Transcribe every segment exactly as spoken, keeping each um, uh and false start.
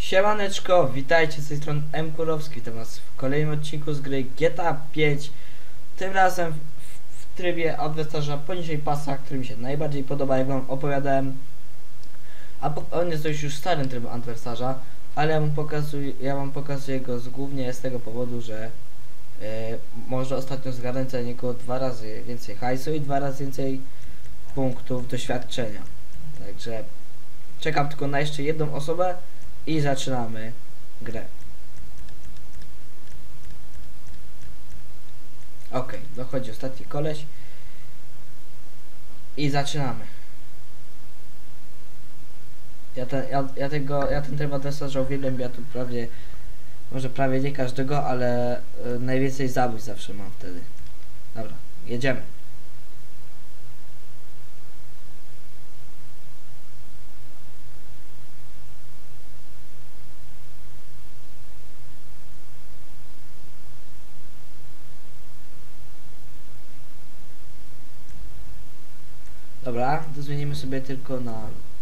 Siemaneczko, witajcie z tej strony M. Kurowski, witam was w kolejnym odcinku z gry G T A pięć. Tym razem w, w trybie adwersarza poniżej pasa, który mi się najbardziej podoba, jak wam opowiadałem. A po, on jest dość już starym trybem adwersarza, ale ja wam pokazuję, ja wam pokazuję go z, głównie z tego powodu, że yy, może ostatnio zgarnąć za niego dwa razy więcej hajsu i dwa razy więcej punktów doświadczenia. Także czekam tylko na jeszcze jedną osobę i zaczynamy grę. Ok, dochodzi ostatni koleś i zaczynamy. Ja ten, ja, ja tego, ja ten tryb adwersarza uwielbiam, ja tu prawie, może prawie nie każdego, ale y, najwięcej zabójstw zawsze mam wtedy. Dobra, jedziemy. Dobra, to zmienimy sobie tylko na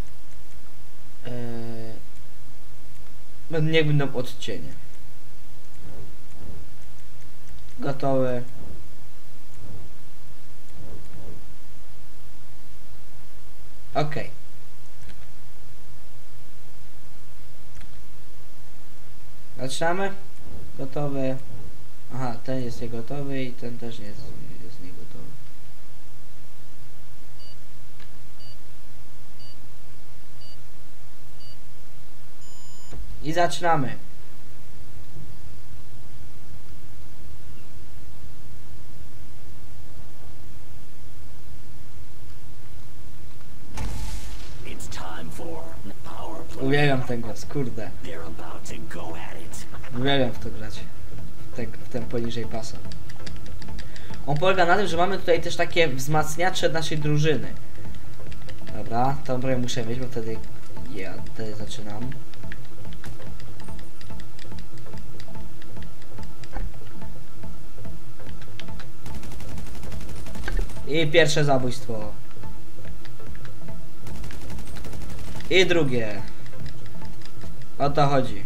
yy, niech będą odcienie. Gotowe. Ok. Zaczynamy. Gotowy. Aha, ten jest niegotowy i ten też nie jest, jest niegotowy. I zaczynamy. Uwielbiam ten głos, kurde. Uwielbiam w to grać. W ten, w ten poniżej pasa. On polega na tym, że mamy tutaj też takie wzmacniacze naszej drużyny. Dobra, tą broń muszę mieć, bo wtedy ja wtedy zaczynam. I pierwsze zabójstwo. I drugie. O to chodzi.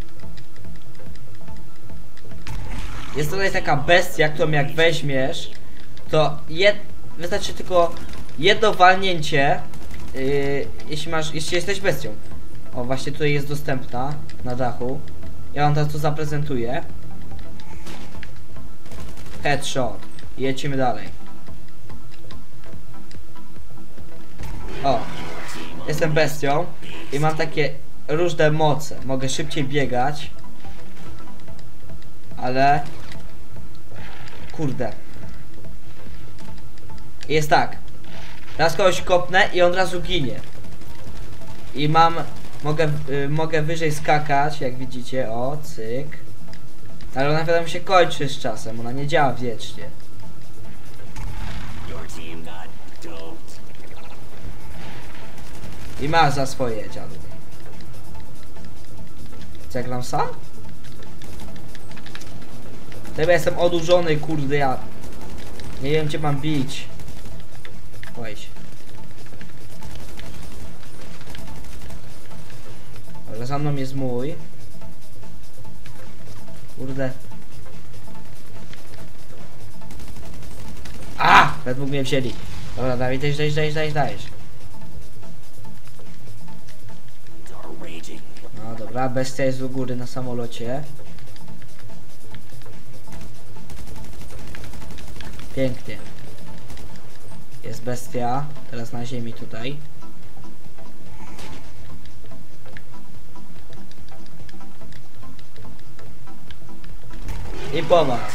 Jest tutaj taka bestia, którą jak weźmiesz, to jed... wystarczy tylko jedno walnięcie, yy, jeśli masz, jeśli jesteś bestią. O, właśnie tutaj jest dostępna na dachu. Ja wam teraz to zaprezentuję. Headshot. I lecimy dalej. O, jestem bestią i mam takie różne moce. Mogę szybciej biegać, ale kurde. Jest tak. Teraz kogoś kopnę i on od razu ginie. I mam, mogę, y, mogę wyżej skakać, jak widzicie, o, cyk. Ale ona wiadomo się kończy z czasem, ona nie działa wiecznie. I masz za swoje, dziadu. Co, jak gram sam? Teraz jestem odurzony, kurde, ja nie wiem, gdzie mam bić. Weź. Ale za mną jest mój. Kurde. A! We dwóch mnie wzięli. Dobra, Dawid, dajesz, dajesz, dajesz, dajesz, dajesz. No dobra, bestia jest u góry na samolocie. Pięknie. Jest bestia, teraz na ziemi tutaj. I po was.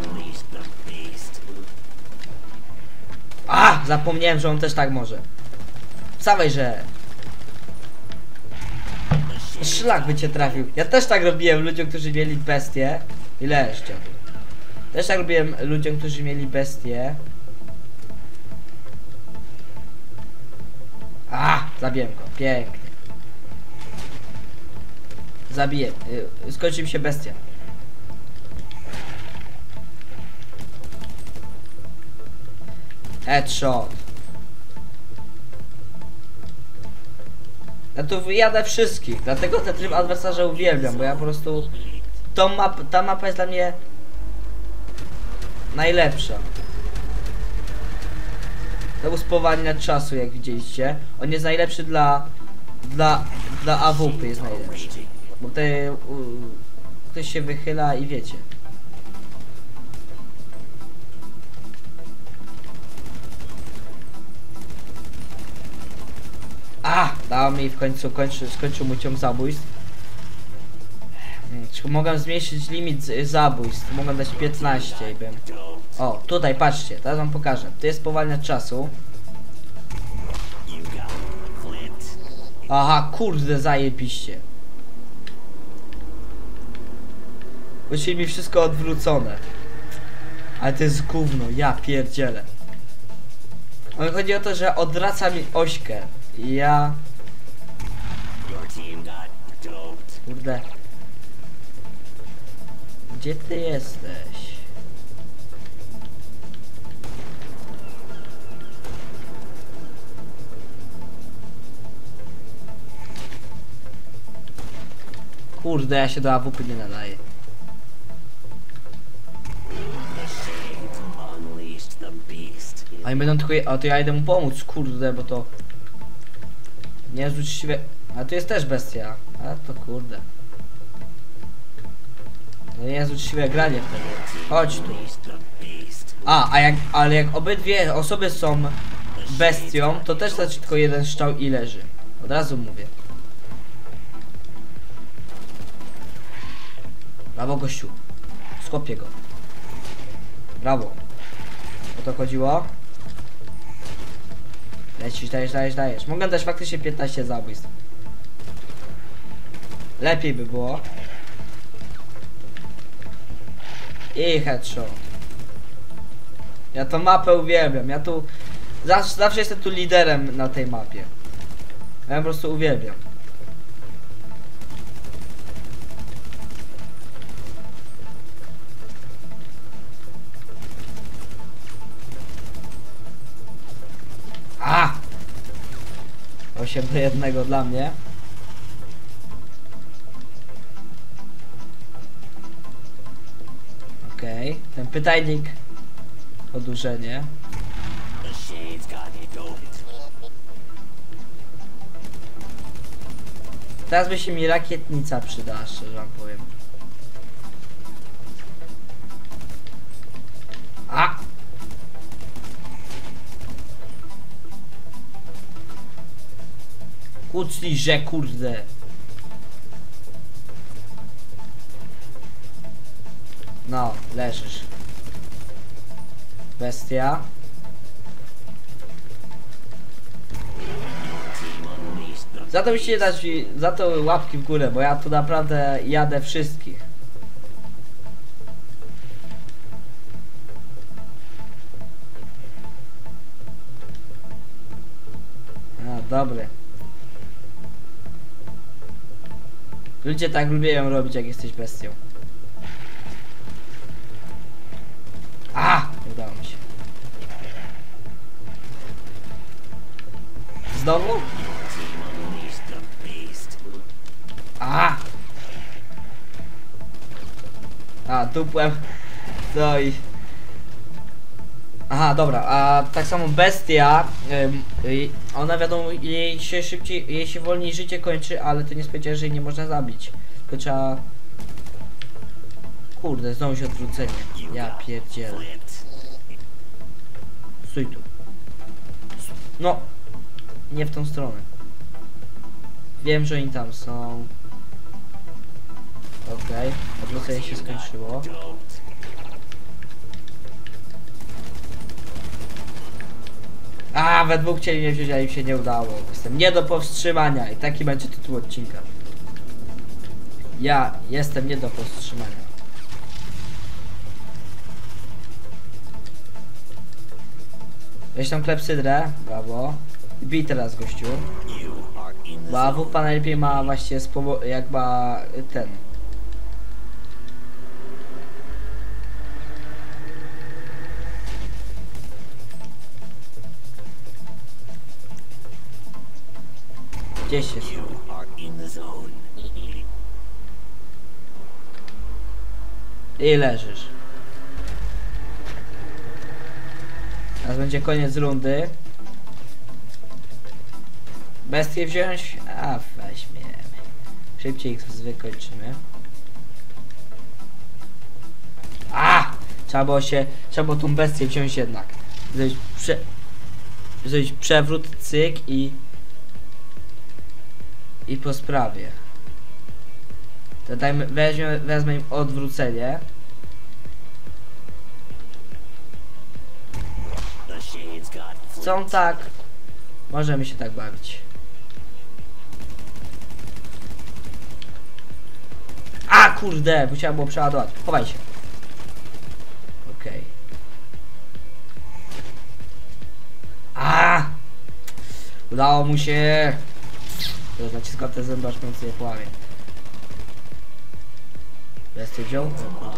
A! Zapomniałem, że on też tak może. Wstawaj, że... Szlak by cię trafił. Ja też tak robiłem ludziom, którzy mieli bestie. Ile jeszcze? Też tak robiłem ludziom, którzy mieli bestie. A! Zabiłem go. Pięknie. Zabiję. Yy, skończy mi się bestia. Headshot. Ja tu wyjadę wszystkich, dlatego ten tryb adwersarza uwielbiam, bo ja po prostu... Tą map, ta mapa jest dla mnie... najlepsza. To był spowalnia czasu, jak widzieliście. On jest najlepszy dla... Dla... Dla A W P jest najlepszy. Bo te... U, ktoś się wychyla i wiecie. A! Dał mi w końcu, kończy, skończył mój ciąg zabójstw. Hmm, mogę zmniejszyć limit z, zabójstw. Mogę dać piętnaście i bym... O, tutaj patrzcie, teraz wam pokażę. To jest spowalnia czasu. Aha, kurde, zajebiście. Właściwie mi wszystko odwrócone. Ale to jest gówno, ja pierdzielę. Ale chodzi o to, że odwraca mi ośkę. I ja... Kurde. Gdzie ty jesteś? Kurde, ja się do A W P nie nadaję. A nie będą tylko... A to ja idę mu pomóc, kurde, bo to... Nie jest uczciwe... A tu jest też bestia. A to kurde. To nie jest uczciwe granie wtedy. Chodź tu. A, a jak... Ale jak obydwie osoby są bestią, to też znaczy tylko jeden strzał i leży. Od razu mówię. Brawo, gościu. Skopię go. Brawo. O to chodziło? Lecisz, dajesz, dajesz, dajesz. Mogę dać faktycznie piętnaście zabójstw. Lepiej by było. I headshot. Ja tą mapę uwielbiam. Ja tu... Zawsze, zawsze jestem tu liderem na tej mapie. Ja po prostu uwielbiam. A! osiem do jednego dla mnie. Okej, okay. Ten pytajnik. Odurzenie. Teraz by się mi rakietnica przydała, szczerze wam powiem. A! Kucliże, kurde. No, leżysz. Bestia. Za to musicie dać, za to łapki w górę, bo ja tu naprawdę jadę wszystkich. A, dobry. Ludzie tak lubią robić, jak jesteś bestią. A! Nie udało mi się. Znowu? A! A, dupłem. No i... Aha, dobra, a tak samo bestia, yy, ona wiadomo, jej się szybciej, jej się wolniej życie kończy, ale to nie sprawia, że jej nie można zabić. To trzeba... Kurde, znowu się odwrócenie. Ja pierdzielę. Stój tu. No. Nie w tą stronę. Wiem, że oni tam są. Okej, okay. Odwrócenie się skończyło. A, we dwóch chcieli mnie wziąć, a im się nie udało. Jestem nie do powstrzymania i taki będzie tytuł odcinka. Ja jestem nie do powstrzymania. Weź tam klepsydrę, brawo. Bij teraz, gościu. Bo A W P najlepiej ma właśnie jakby ten. Gdzieś jest. I leżysz. Teraz będzie koniec rundy. Bestię wziąć? A weźmiemy. Szybciej ich wykończymy. A! Trzeba było się, trzeba było tą bestię wziąć jednak. Zrobić, prze, zrobić przewrót, cyk i... I po sprawie. To dajmy, weźmie, wezmę im odwrócenie. Chcą tak. Możemy się tak bawić. A kurde, bo trzeba było przeładować. Chowaj się. Okej. Okay. A! Udało mu się. To naciskał te zęby, aż więcej je połamie. Bestię wziął?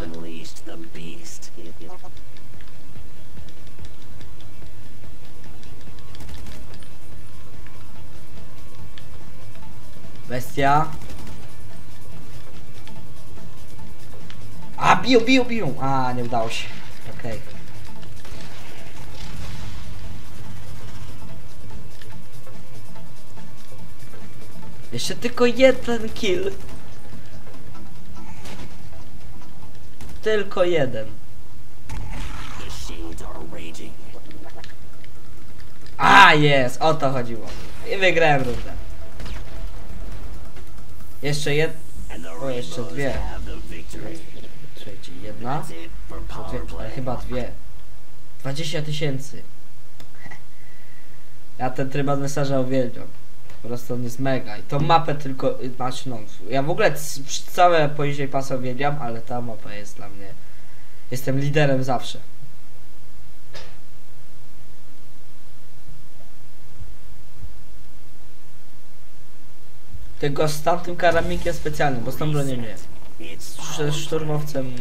Bestia. A, biją, biją, biją. A, nie udało się. Okej. Okay. Jeszcze tylko jeden kill. Tylko jeden. A, jest, o to chodziło. I wygrałem rundę. Jeszcze jed... O, jeszcze dwie. Słuchajcie, jedna. Dwie, ale chyba dwie. dwadzieścia tysięcy. Ja ten tryb adwersarza uwielbiam. Po prostu on jest mega. I tą mapę tylko... Znaczy no, ja w ogóle całe poniżej pasa uwielbiam, ale ta mapa jest dla mnie... Jestem liderem zawsze. Tylko z tamtym karabinkiem specjalnym, bo z tą bronią nie. Z szturmowcem...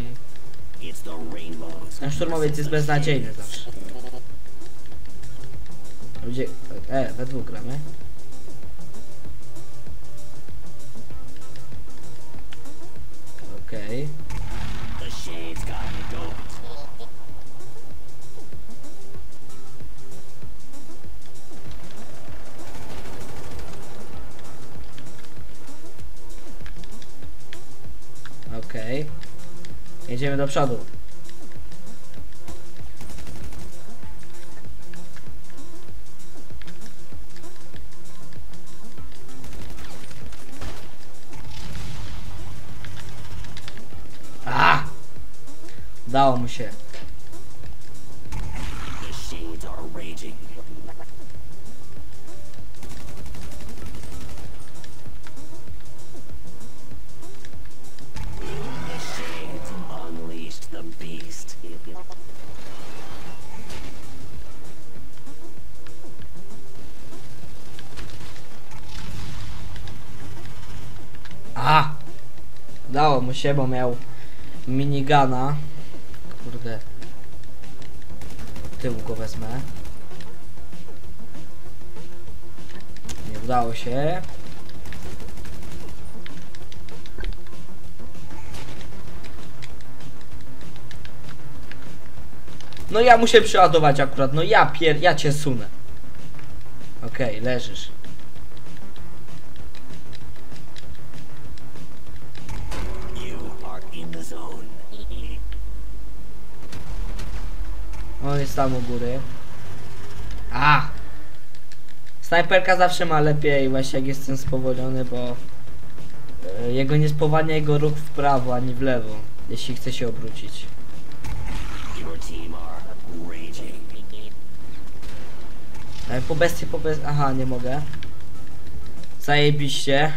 Ten szturmowiec jest beznadziejny zawsze. Ludzie... E, we dwóch gramy. Okej. Okej. Jedziemy do przodu. A! Udało mu się. A! Udało mu się, bo miał minigana. Kurde. Tyłu go wezmę. Nie udało się. No ja muszę przeładować akurat. No ja pier... ja cię sunę. Okej, okay, leżysz. On jest tam u góry. A! Snajperka zawsze ma lepiej, właśnie jak jestem spowolniony, bo yy, jego nie spowalnia jego ruch w prawo ani w lewo, jeśli chce się obrócić. Ale po bestii, po bestii... Aha, nie mogę. Zajebiście.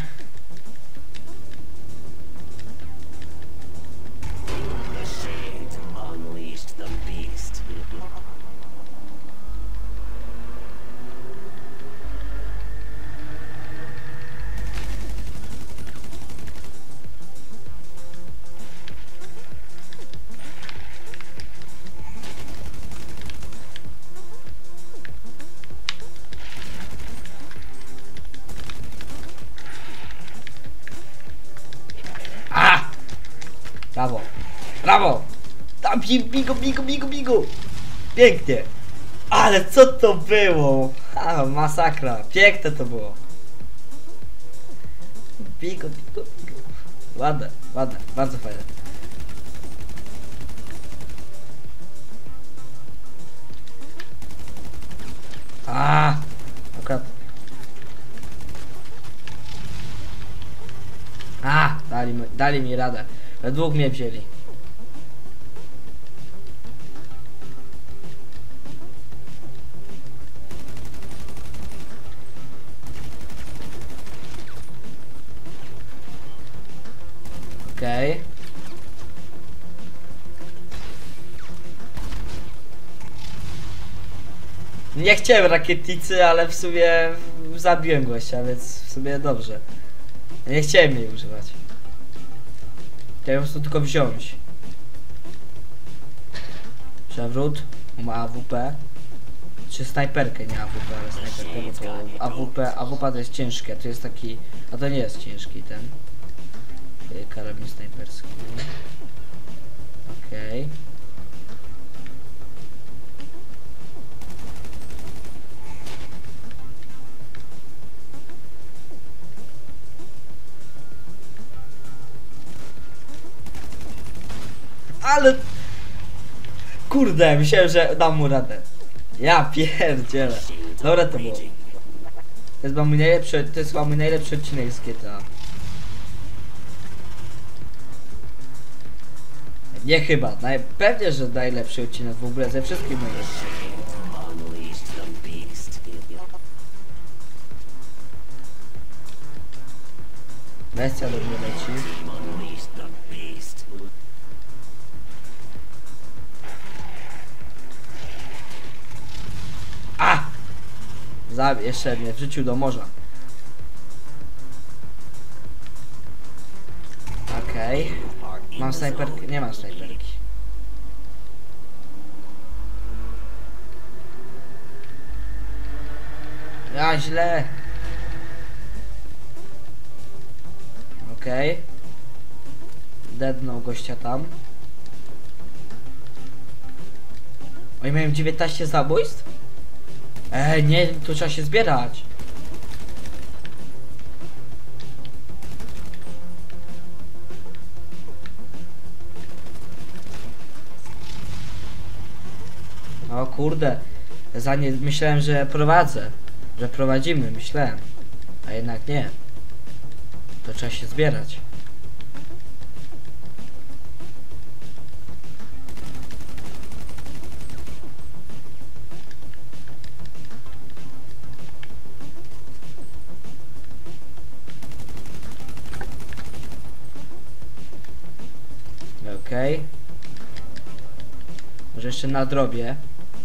Tam bigo, bigo, bigo, bigo. Pięknie. Ale co to było? A, masakra. Piękne to było. Bigo, bigo, bigo. Ładne, ładne, bardzo fajne. A, akurat. A, dali mi, dali mi radę. We dwóch mnie wzięli. Okej. Okay. Nie chciałem rakietnicy, ale w sumie zabiłem gościa, więc w sumie dobrze. Nie chciałem jej używać. Chciałem po prostu tylko wziąć. Przewrót. Ma A W P. Czy snajperkę, nie A W P, ale snajperkę, bo to A W P, A W P to jest ciężkie, to jest taki... A to nie jest ciężki ten. Karabin snajperski. Okej. Okay. Ale... Kurde, myślałem, że dam mu radę. Ja pierdzielę. Dobra to było. To jest chyba mój najlepszy, to jest chyba mój najlepszy odcinek z G T A. Nie chyba, pewnie, że najlepszy odcinek w ogóle ze wszystkich moich odcinków. Bestia do mnie leci. A! Zabij, jeszcze mnie wrzucił do morza. Okej. Okay. Mam snajperkę? Nie mam snajperki. Ja źle. Okej. Okay. Deadnął gościa tam. Oni mają dziewiętnaście zabójstw? Ej, nie, tu trzeba się zbierać. O kurde, za nie myślałem, że prowadzę, że prowadzimy, myślałem, a jednak nie. To trzeba się zbierać. Okej. Okay. Może jeszcze nadrobię.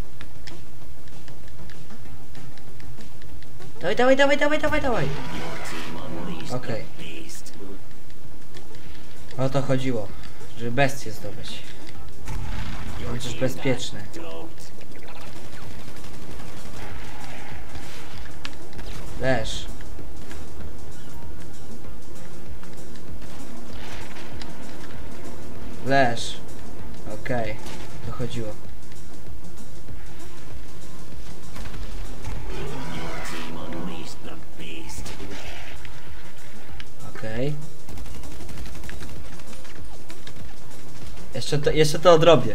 Dawaj, dawaj, dawaj, dawaj, dawaj, dawaj. Okej. Okay. O to chodziło, żeby bestię zdobyć. Chociaż bezpieczne. Leż. Leż. Okej. Okay. To chodziło. Okej. Okay. Jeszcze to, jeszcze to odrobię.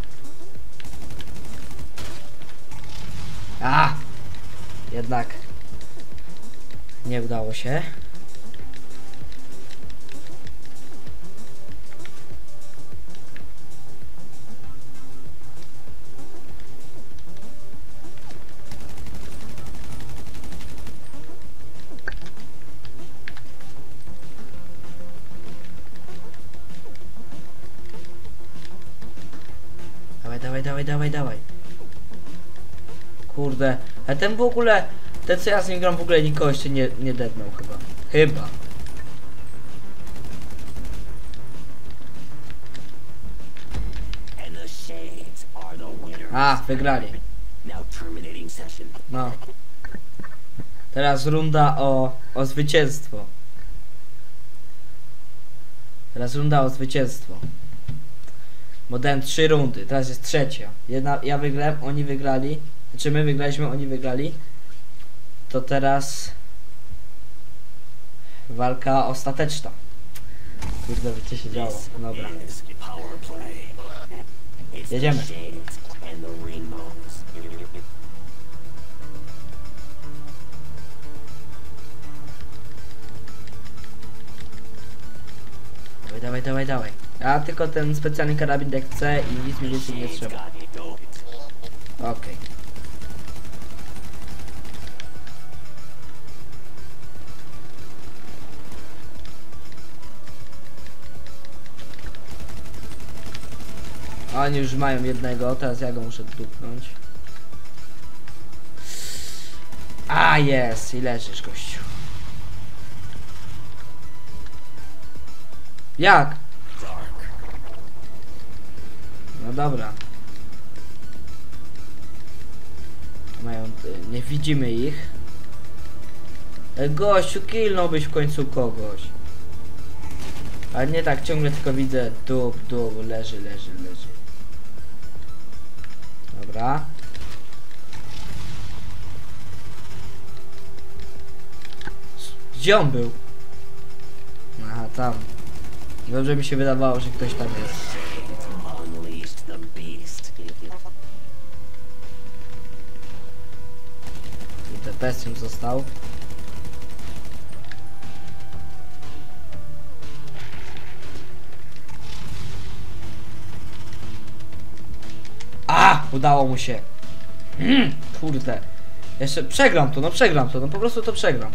A! Jednak nie udało się. Dawaj, dawaj, dawaj, dawaj. Kurde, a ten w ogóle, ten co ja z nim gram w ogóle nikogo jeszcze nie, nie dednął chyba. Chyba. A, wygrali. No. Teraz runda o, o zwycięstwo. Teraz runda o zwycięstwo. Bo dałem trzy rundy, teraz jest trzecia. Jedna, ja wygrałem, oni wygrali. Znaczy my wygraliśmy, oni wygrali. To teraz walka ostateczna. Kurde, by co się działo. Dobra. Jedziemy. Dawaj, dawaj, dawaj, dawaj. Ja tylko ten specjalny karabin jak chcę i nic mi więcej nie trzeba. Okej. Okay. Oni już mają jednego, teraz ja go muszę dupnąć. A jest, i leżysz, gościu. Jak? No dobra. Mają, nie widzimy ich. E, gościu, killnąłbyś w końcu kogoś. Ale nie tak, ciągle tylko widzę dup, dup, leży, leży, leży. Dobra. Gdzie on był? Aha, tam. Dobrze mi się wydawało, że ktoś tam jest. Tutaj bestium został. A! Udało mu się. Mm, kurde. Jeszcze przegram to, no przegram to, no po prostu to przegram.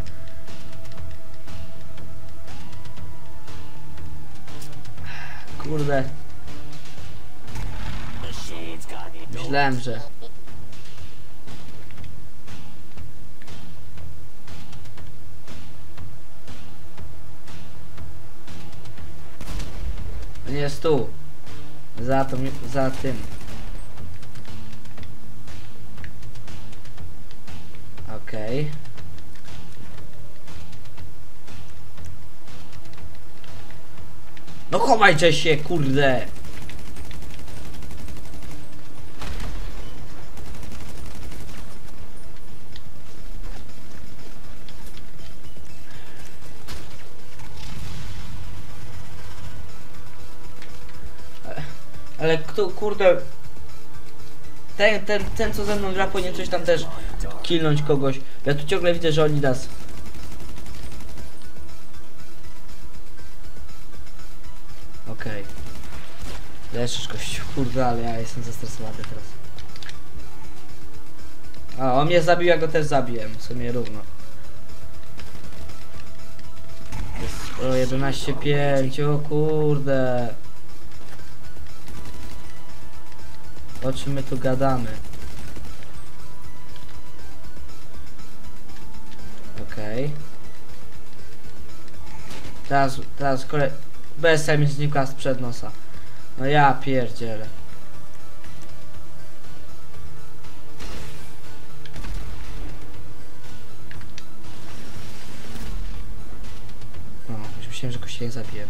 Kurde. Myślałem, że... Nie jest tu. Za to, za tym. Okej. Okay. No chowajcie się, kurde. Ale kto, kurde... Ten, ten, ten co ze mną gra powinien coś tam też killnąć kogoś. Ja tu ciągle widzę, że oni nas... Okej. Okay. Leżysz, gościu, kurde, ale ja jestem zestresowany teraz. A, on mnie zabił, ja go też zabiłem, w sumie równo. Jest o jedenaście pięć, o kurde. O czym my tu gadamy? Okej. Okay. Teraz, teraz kolej... Bez mi znikła sprzed nosa. No ja pierdzielę. No, już myślałem, że kogoś nie zabiję.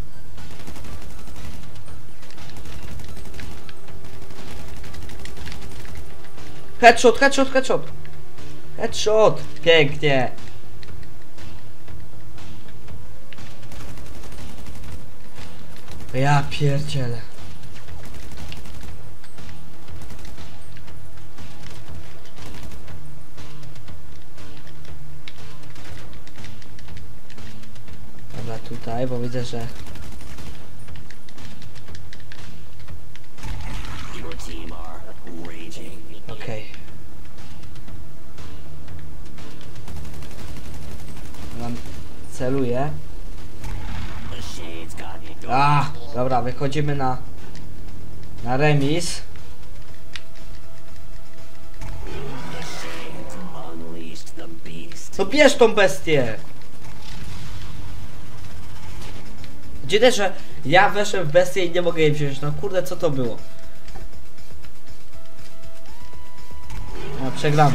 Headshot, headshot, headshot! Headshot! Pięknie! Ja pierdzielę. Dobra, tutaj, bo widzę, że... Okej. Okay. Mam... Celuję. A, dobra, wychodzimy na... Na remis. No bierz tą bestię! Gdzie też, że ja weszłem w bestię i nie mogę jej wziąć. No kurde, co to było? No, przegramy.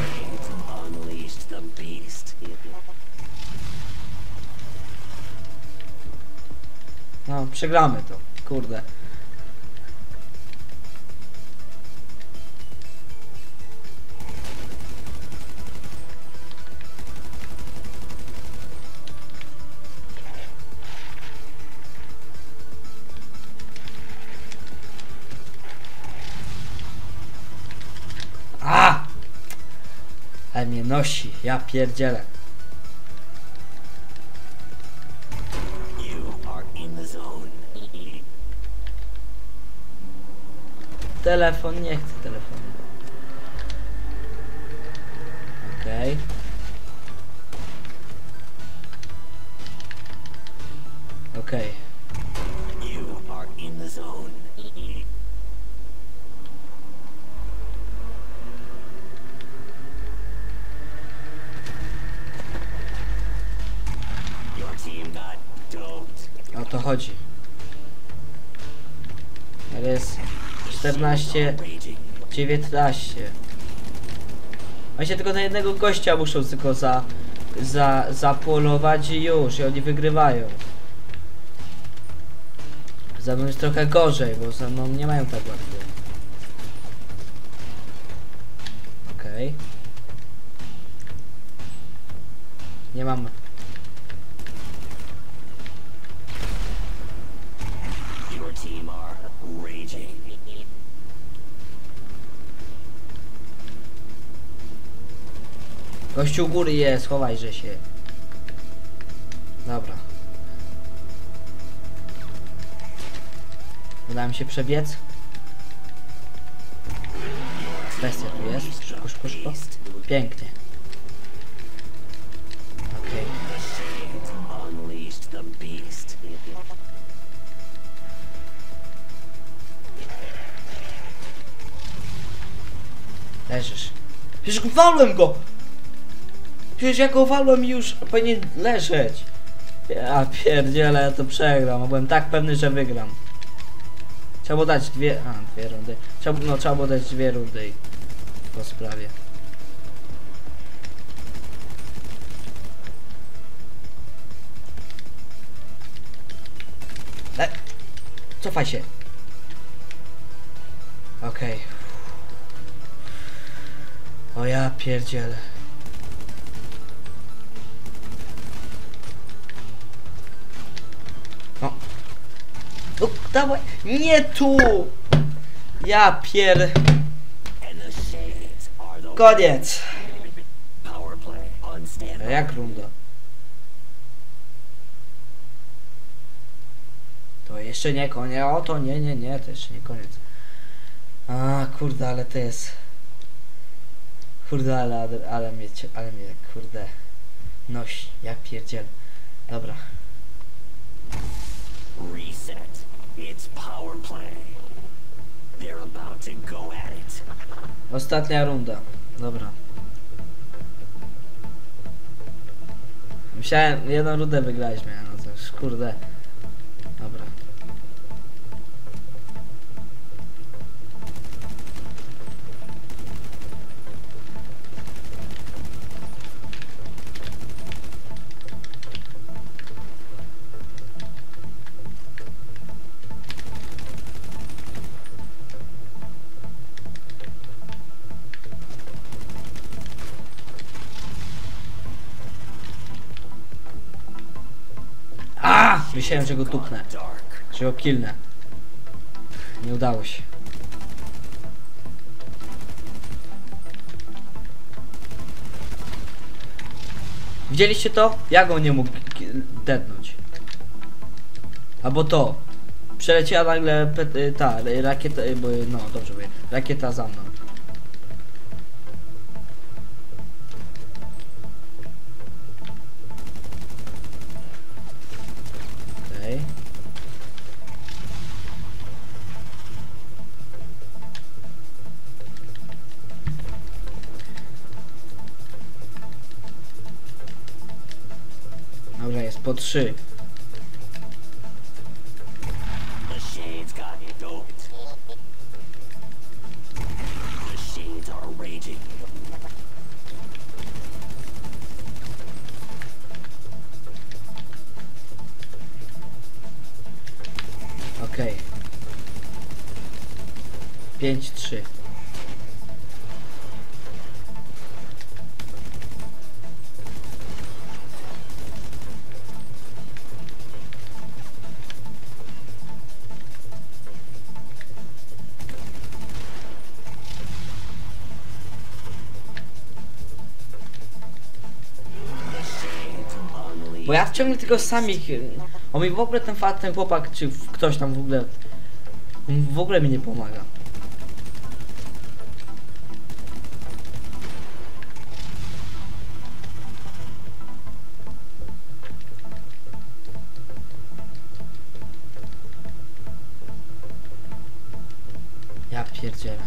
No, przegramy to. Kurde. Ale mnie nosi, ja pierdzielę. Telefon, nie chcę telefonu. Okej. Okay. Okej. Okay. O to chodzi. Ale jest czternaście, dziewiętnaście. Oni się tylko na jednego gościa muszą tylko za, za, zapolować i już, i oni wygrywają. Za mną jest trochę gorzej, bo za mną nie mają tak łatwo. Okej. Okay. Nie mam. Gościu u góry jest, chowajże się. Dobra. Uda mi się przebiec. Bestia tu jest. Szybko, szybko, szybko. Pięknie. Okej. Okay. Leżysz. Przecież walłem go! Przecież jak go walłem już powinien leżeć. Ja pierdzielę, ja to przegram. Byłem tak pewny, że wygram. Trzeba było dać dwie... A, dwie rundy. Trzeba, no, trzeba było dać dwie rundy i po sprawie. E, cofaj się. Okej. Okay. O ja pierdzielę. No. No, dawaj. Nie tu! Ja pier... Koniec. A jak runda? To jeszcze nie koniec. O to nie, nie, nie. To jeszcze nie koniec. A kurde, ale to jest... Kurde, ale, ale, ale mnie, ale mnie, kurde, noś, ja pierdziel. Dobra. Reset. It's power play. They're about to go at it. Ostatnia runda. Dobra. Myślałem, jedną rundę wygraliśmy, no to już, kurde. Dobra. A! Myślałem, że go tupnę. Że go killnę. Nie udało się. Widzieliście to? Ja go nie mógł detnąć. Albo to. Przeleciała nagle ta rakieta, bo no dobrze mówię. Rakieta za mną. Okej. Dobra, jest po trzy. Okej. pięć trzy. Bo ja ciągle tylko samych... On mi w ogóle ten fakt, ten chłopak, czy ktoś tam w ogóle... On w ogóle mi nie pomaga. Ja pierdzielę.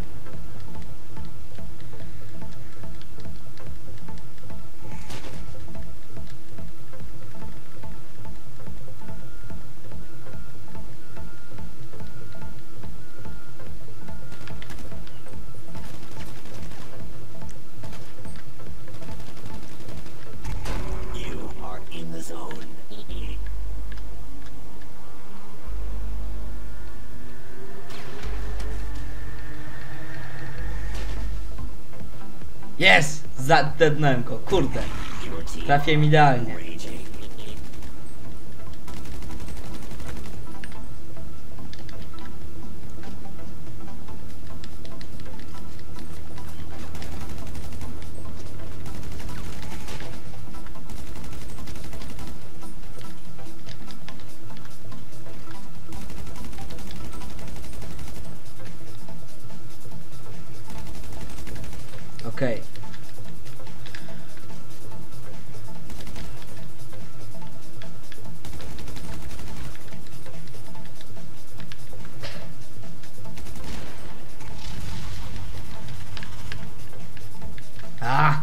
Jest! Zadednąłem go, kurde. Trafiłem idealnie. Okej. Okay. A!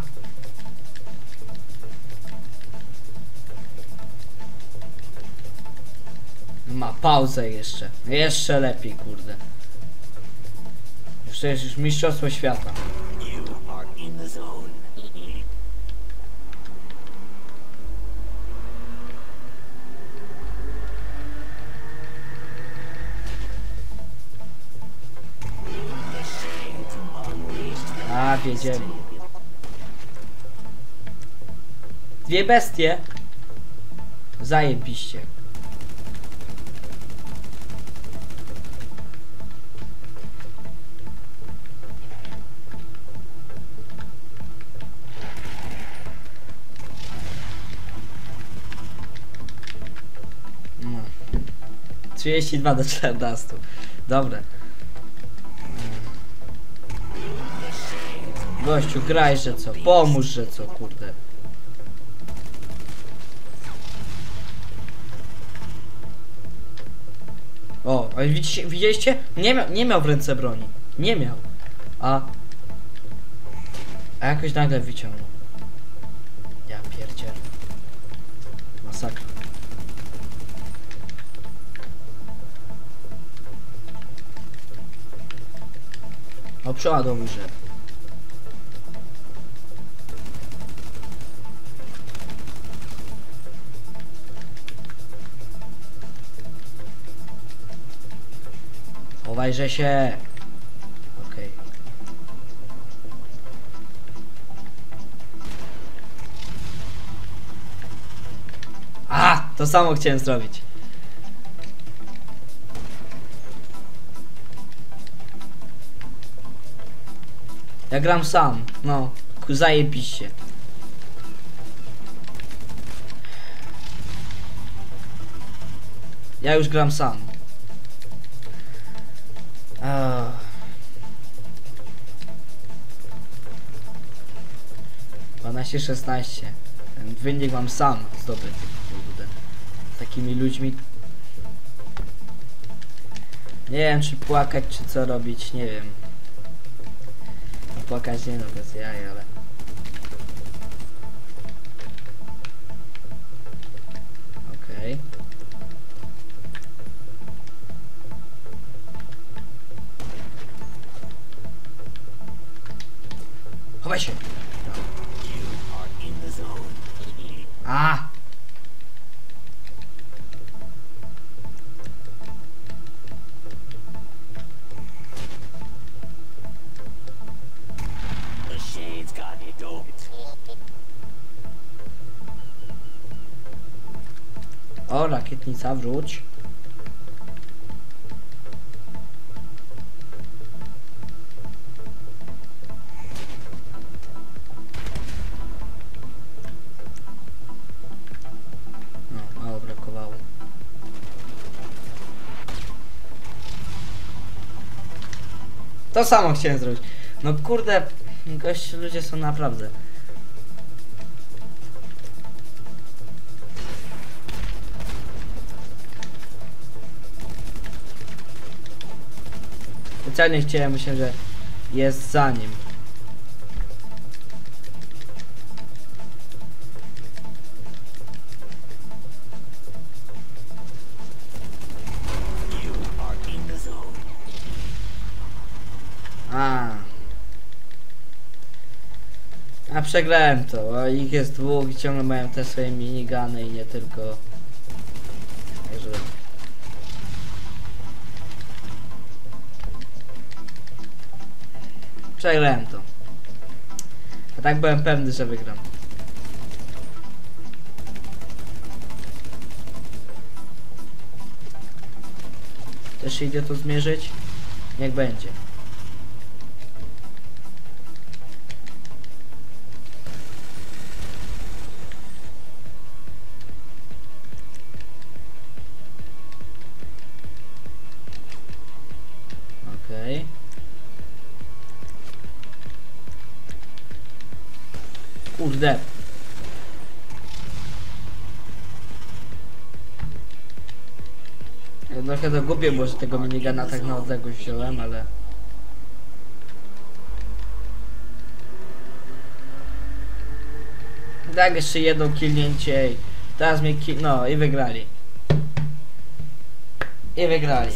Ma pauzę jeszcze. Jeszcze lepiej, kurde. Już to jest już mistrzostwo świata. A, wiedzieli. Dwie bestie. Zajebiście. No. trzydzieści dwa do czternastu. Dobre. Gościu, graj, że co? Pomóż, że co, kurde. O, ale widzicie, widzieliście? Nie miał, nie miał w ręce broni. Nie miał. A... A jakoś nagle wyciągnął. Ja pierdzielę. Masakra. O, przeładowy, że... Chowajże się. Okej. Okay. A, to samo chciałem zrobić. Ja gram sam. No, zajebiście. Ja już gram sam. dwanaście szesnaście. Ten wynik mam sam zdobyć. Z takimi ludźmi. Nie wiem, czy płakać, czy co robić, nie wiem. No, płakać nie no, bez jaj, ale... Okej. Okay. Chowaj się! A! O, rakietnica, wróć. To samo chciałem zrobić. No kurde, goście ludzie są naprawdę. Specjalnie chciałem, myślę, że jest za nim. A. A przegrałem to, bo ich jest dwóch i ciągle mają te swoje minigany i nie tylko. Także... Przegrałem to. A tak byłem pewny, że wygram. Też idzie to zmierzyć? Niech będzie. Okej. Okay. Kurde. Ja trochę to głupie było, że tego minigana tak na odległość wziąłem, ale... Tak, jeszcze jedno killnięcie i teraz mnie kill... no i wygrali. I wygrali.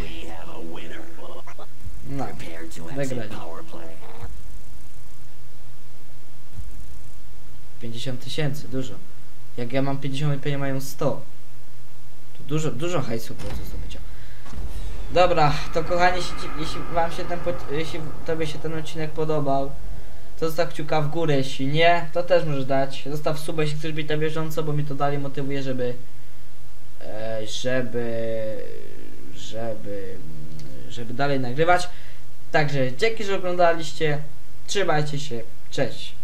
No, wygrali. pięćdziesiąt tysięcy, dużo. Jak ja mam pięćdziesiąt, ja mają sto. To dużo, dużo hajsu było do zdobycia. Dobra, to kochani, jeśli, jeśli wam się ten, jeśli tobie się ten odcinek podobał, to zostaw kciuka w górę, jeśli nie, to też możesz dać. Zostaw suba, jeśli chcesz być na bieżąco, bo mi to dalej motywuje, żeby, e, żeby, żeby, żeby dalej nagrywać. Także dzięki, że oglądaliście. Trzymajcie się. Cześć.